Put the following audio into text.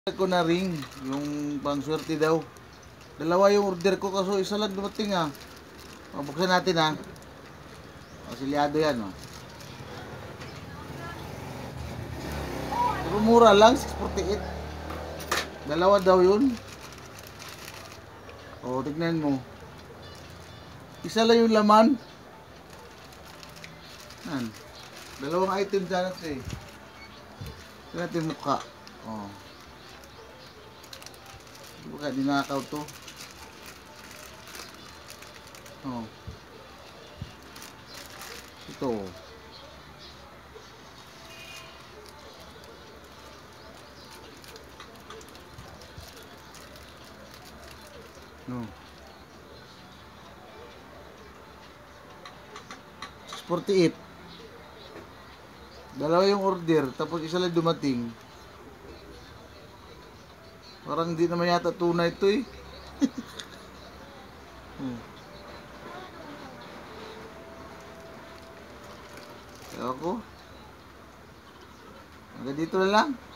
ko na ring yung pangswerte daw. Dalawa yung order ko kaso isa lang dumating ah. Buksan natin ah. Asilyado yan oh. Pero mura lang, 648. Dalawa daw yun. O, tignan mo. Isa lang yung laman. Yan. Dalawang item dyan eh. Tignan natin mukha. O. Baka dinakaw to. Oh. Ito. No. 648. Dalawa yung order tapos isa lang dumating. Parang hindi naman yata tunay ito eh. Ako. Hanggang dito na lang.